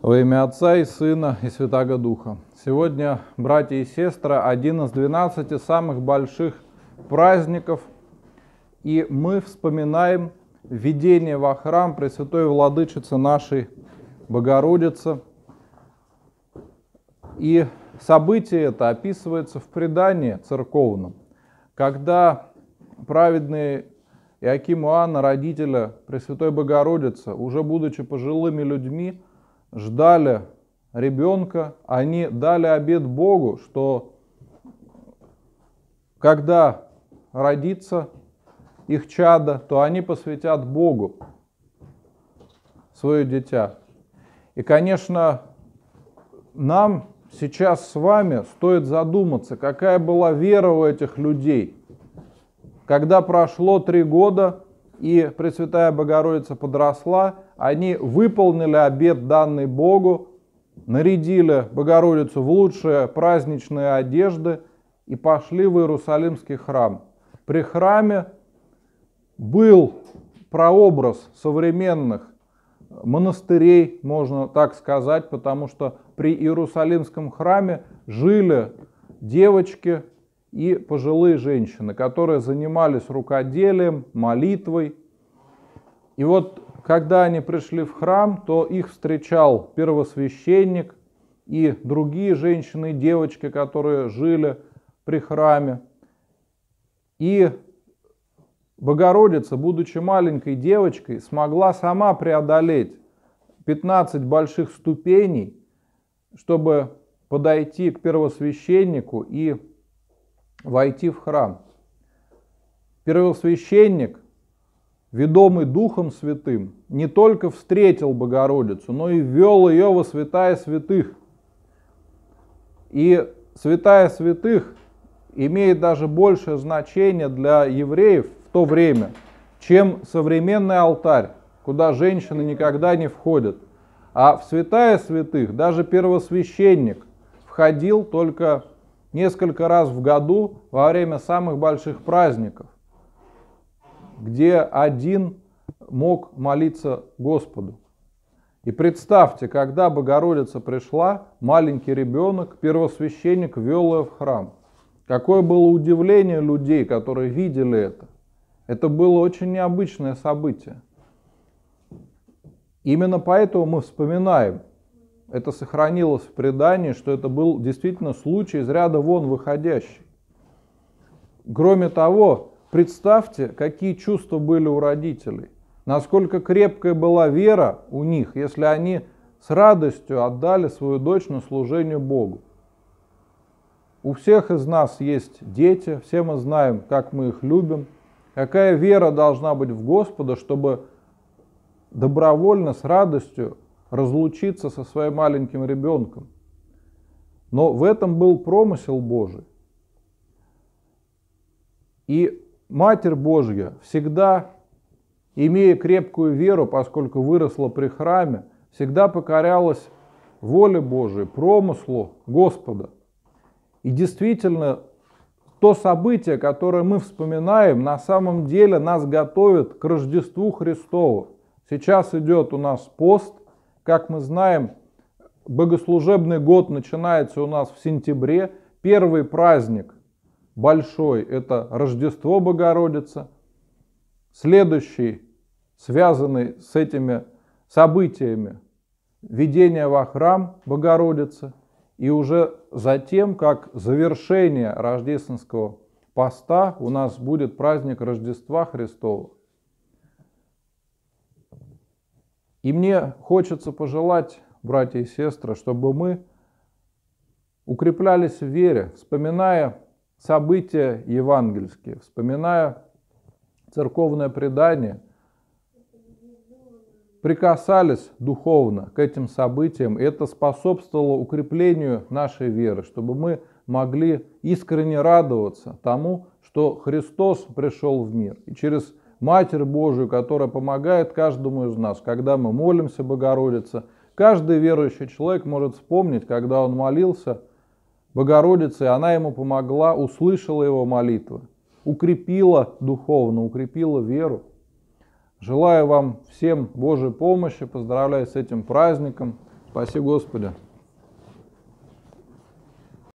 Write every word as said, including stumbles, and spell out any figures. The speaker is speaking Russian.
Во имя Отца и Сына и Святаго Духа. Сегодня, братья и сестры, один из двенадцати самых больших праздников, и мы вспоминаем введение во храм Пресвятой Владычицы нашей Богородицы. И событие это описывается в предании церковном, когда праведные Иоаким и Анна, родители Пресвятой Богородицы, уже будучи пожилыми людьми, ждали ребенка. Они дали обет Богу, что когда родится их чадо, то они посвятят Богу свое дитя. И, конечно, нам сейчас с вами стоит задуматься, какая была вера у этих людей. Когда прошло три года, и Пресвятая Богородица подросла, они выполнили обет, данный Богу, нарядили Богородицу в лучшие праздничные одежды и пошли в Иерусалимский храм. При храме был прообраз современных монастырей, можно так сказать, потому что при Иерусалимском храме жили девочки и пожилые женщины, которые занимались рукоделием, молитвой. И вот когда они пришли в храм, то их встречал первосвященник и другие женщины и девочки, которые жили при храме. И Богородица, будучи маленькой девочкой, смогла сама преодолеть пятнадцать больших ступеней, чтобы подойти к первосвященнику и войти в храм. Первосвященник, ведомый Духом Святым, не только встретил Богородицу, но и ввел ее во святая святых. И святая святых имеет даже большее значение для евреев в то время, чем современный алтарь, куда женщины никогда не входят. А в святая святых даже первосвященник входил только несколько раз в году во время самых больших праздников, где один мог молиться Господу. И представьте, когда Богородица пришла, маленький ребенок, первосвященник ввел ее в храм. Какое было удивление людей, которые видели это. Это было очень необычное событие. Именно поэтому мы вспоминаем, это сохранилось в предании, что это был действительно случай из ряда вон выходящий. Кроме того, представьте, какие чувства были у родителей, насколько крепкая была вера у них, если они с радостью отдали свою дочь на служение Богу. У всех из нас есть дети, все мы знаем, как мы их любим, какая вера должна быть в Господа, чтобы добровольно, с радостью разлучиться со своим маленьким ребенком. Но в этом был промысел Божий. И Матерь Божья всегда, имея крепкую веру, поскольку выросла при храме, всегда покорялась воле Божией, промыслу Господа. И действительно, то событие, которое мы вспоминаем, на самом деле нас готовит к Рождеству Христову. Сейчас идет у нас пост. Как мы знаем, богослужебный год начинается у нас в сентябре. Первый праздник большой – это Рождество Богородицы. Следующий, связанный с этими событиями, введение во храм Богородицы. И уже затем, как завершение рождественского поста, у нас будет праздник Рождества Христова. И мне хочется пожелать, братья и сестры, чтобы мы укреплялись в вере, вспоминая события евангельские, вспоминая церковное предание, прикасались духовно к этим событиям, и это способствовало укреплению нашей веры, чтобы мы могли искренне радоваться тому, что Христос пришел в мир. И через Матерь Божию, которая помогает каждому из нас, когда мы молимся Богородице, каждый верующий человек может вспомнить, когда он молился Богородице, и она ему помогла, услышала его молитвы, укрепила духовно, укрепила веру. Желаю вам всем Божьей помощи, поздравляю с этим праздником. Спаси Господи.